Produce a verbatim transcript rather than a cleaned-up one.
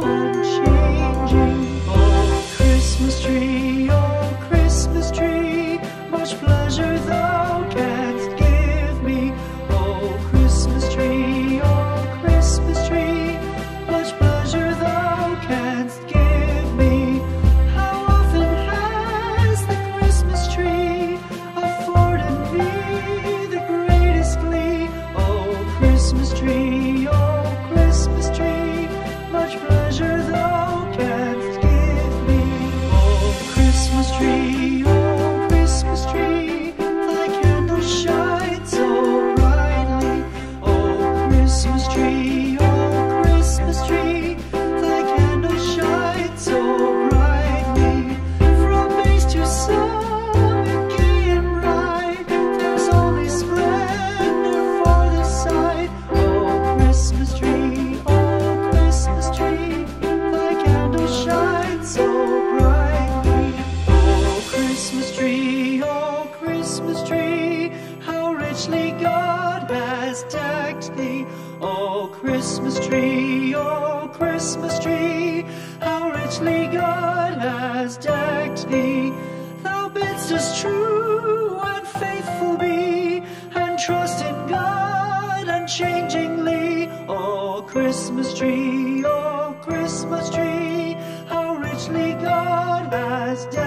unchanging. Oh, Christmas tree, oh, Christmas tree, much pleasure thou canst give me. Oh, Christmas tree, oh, Christmas tree, much pleasure thou canst give me. How often has the Christmas tree afforded me the greatest glee? Oh, Christmas tree, oh, Christmas tree, much pleasure thou canst give me. Oh, Christmas tree, oh, Christmas tree, thy candles shine so brightly. Oh, Christmas tree, oh, Christmas tree, thy candles shine so brightly. From base to summit, gay and bright, there's only splendor for the sight. Oh, Christmas tree, oh, Christmas tree, thy candles shine so brightly. Oh, Christmas tree, oh, Christmas tree, how richly God has decked thee. Oh, Christmas tree, oh, Christmas tree, how richly God has decked thee. Thou bidst us true and faithful be, and trust in God unchangingly. Oh, Christmas tree, oh, Christmas tree, how richly God has decked